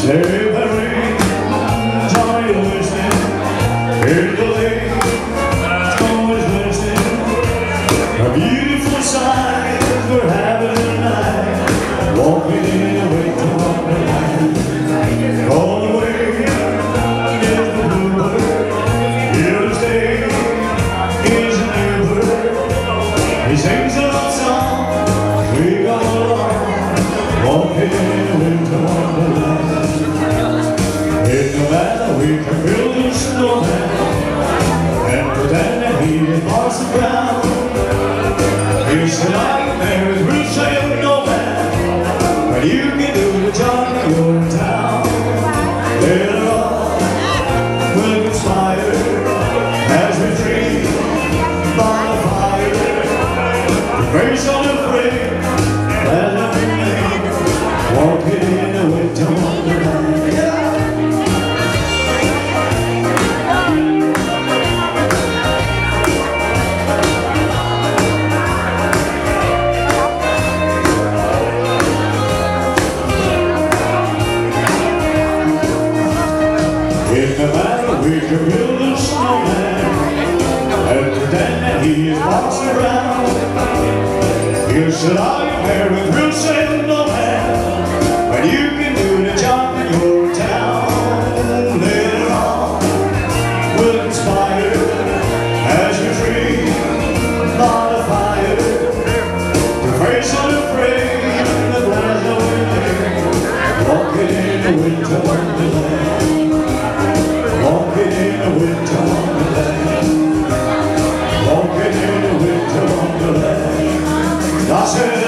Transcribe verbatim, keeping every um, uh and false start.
Save the rain, Johnny listening. Here's the lake, always listening. A beautiful sight we're having tonight. Walking in the way to Wonderland. All the way is the bluebird. Here to stay is a new bird. He sings a love song, we go along. Walking in the way to Wonderland. In the weather we can build a snowman and pretend that he is Parson Brown. He said, I'm married, we'll sail no man, but you can do the job in your town. Later on, we'll conspire as we dream by the fire. The face unafraid, pleasant remain, walking in the winter wonderland. In the battle we can build a snowman and pretend that he is Parson Brown. You said, are you married? We'll sail no man, but you can do the job in your town. Later on, we'll conspire as you dream by the fire. To face unafraid the glass of winter, walking in the winter wonderland. Walking in the winter wonderland. Walking in the winter wonderland. I said